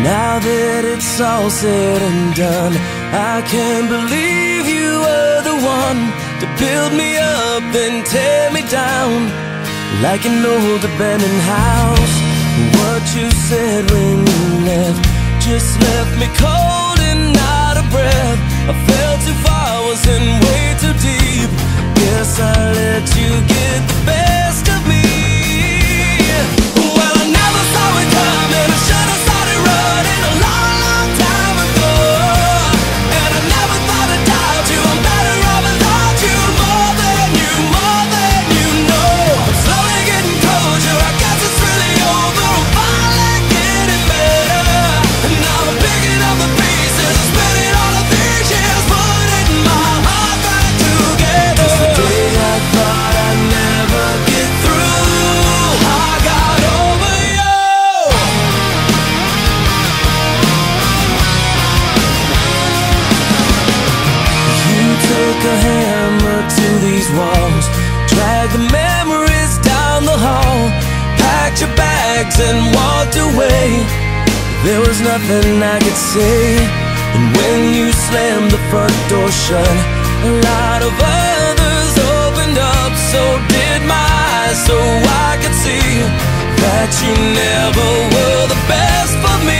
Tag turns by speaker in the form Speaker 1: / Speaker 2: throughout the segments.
Speaker 1: Now that it's all said and done, I can't believe you were the one to build me up then tear me down like an old abandoned house. What you said when you left just left me cold and out of breath. I fell too far, was in way too deep. Guess I let you get the best of me. Well, I never saw it coming. I should have started running a long, long time ago. And I never thought I'd doubt you. I'm better off without you. More than you know. I'm slowly getting closure. I guess it's really over. I'm finally getting better. And now I'm picking up the pieces and spinning all of these years, putting my heart back together. 'Cause the day I thought I'd never get through, I got over you. You took a hammer to these walls, dragged the memories down the hall, packed your bags and walked away. There was nothing I could say. And when you slammed the front door shut, a lot of others opened up. So did my eyes, so I could see that you never were the best for me.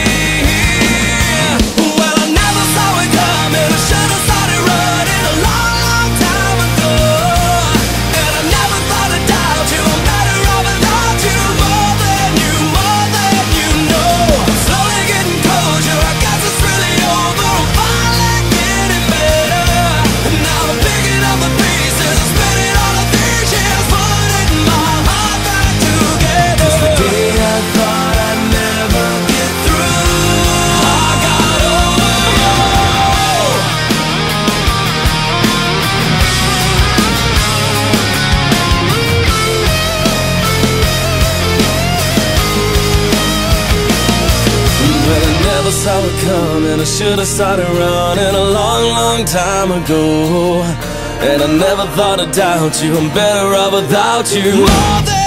Speaker 1: Well, I never saw it coming. I should have started running a long, long time ago. And I never thought I'd doubt you. I'm better off without you. More than you know. I'm slowly getting closure. I guess it's really over. I'm finally getting better. And now I'm picking up the pieces and spinning all of these years, putting my heart back together. 'Cause the day I thought I'd never get through, I got over you. Well, I never saw it coming. I should have started running a long, long time ago. And I never thought I'd doubt you. I'm better off without you. More than